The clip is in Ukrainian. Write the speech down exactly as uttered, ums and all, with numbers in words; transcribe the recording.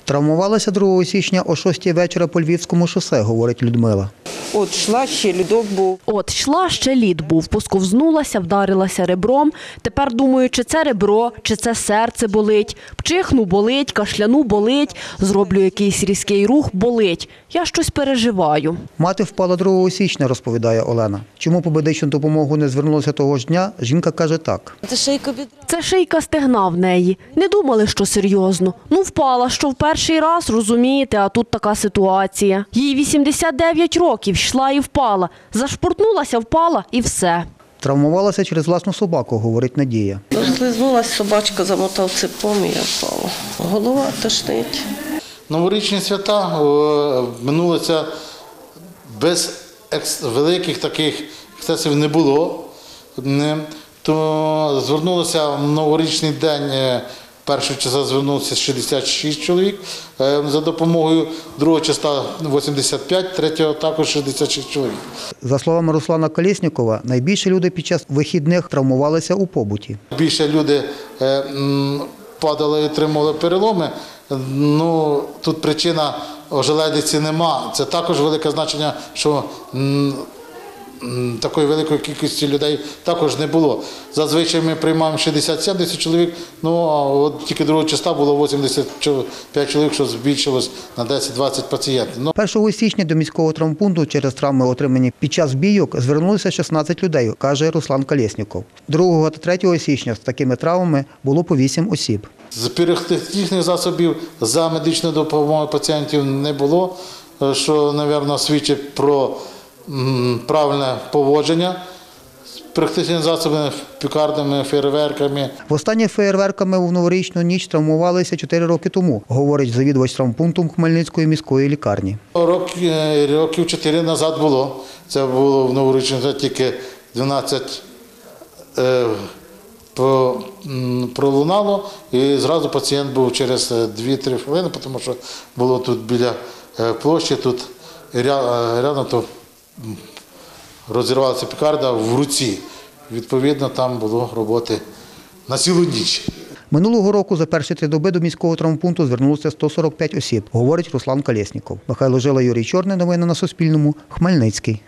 Травмувалася другого січня о шостій вечора по Львівському шосе, говорить Людмила. От йшла, ще льодок був. От йшла, ще лід був, посковзнулася, вдарилася ребром. Тепер думаю, чи це ребро, чи це серце болить. Пчихну – болить, кашляну – болить, зроблю якийсь різкий рух – болить. Я щось переживаю. Мати впала другого січня, розповідає Олена. Чому по медичну допомогу не звернулася того ж дня, жінка каже так. Це шийка бідра. Це шийка стегна в неї. Не думали, що серйозно. Ну, впала, що в перший раз, розумієте, а тут така ситуація. Їй вісімдесят дев'ять років, йшла і впала. Зашпуртнулася, впала і все. Травмувалася через власну собаку, говорить Надія. Розлизнулась собачка, замотав цепом і я впала. Голова тошнить. Новорічні свята минулися без великих таких ексцесів не було. То звернулося в новорічний день, першого числа звернувся шістдесят шість чоловік за допомогою, другого числа вісімдесят п'ять, третього також шістдесят шість чоловік. За словами Руслана Колєснікова, найбільше люди під час вихідних травмувалися у побуті. Більше люди падали і отримували переломи. Ну, тут причина ожеледиці нема. Це також велике значення, що такої великої кількості людей також не було. Зазвичай ми приймаємо шістдесят-сімдесят чоловік, ну а от тільки другого числа було вісімдесят п'ять чоловік, що збільшилось на десять-двадцять пацієнтів. першого січня до міського травмпункту через травми, отримані під час бійок, звернулося шістнадцять людей, каже Руслан Колєсніков. другого та третього січня з такими травмами було по вісім осіб. З піротехнічних засобів за медичною допомогою пацієнтів не було, що, мабуть, свідчить про правильне поводження з піротехнічними засобами, пікардами, феєрверками. Востаннє феєрверками в новорічну ніч травмувалися чотири роки тому, говорить завідувач травмпункту Хмельницької міської лікарні. Роки, років чотири назад було. Це було в новорічну тільки дванадцять е, пролунало, і зразу пацієнт був через дві-три хвилини, тому що було тут біля площі, тут рядом то розірвалася пікарда в руці. Відповідно, там було роботи на цілу ніч. Минулого року за перші три доби до міського травмпункту звернулося сто сорок п'ять осіб, говорить Руслан Колєсніков. Михайло Жила, Юрій Чорний. Новини на Суспільному. Хмельницький.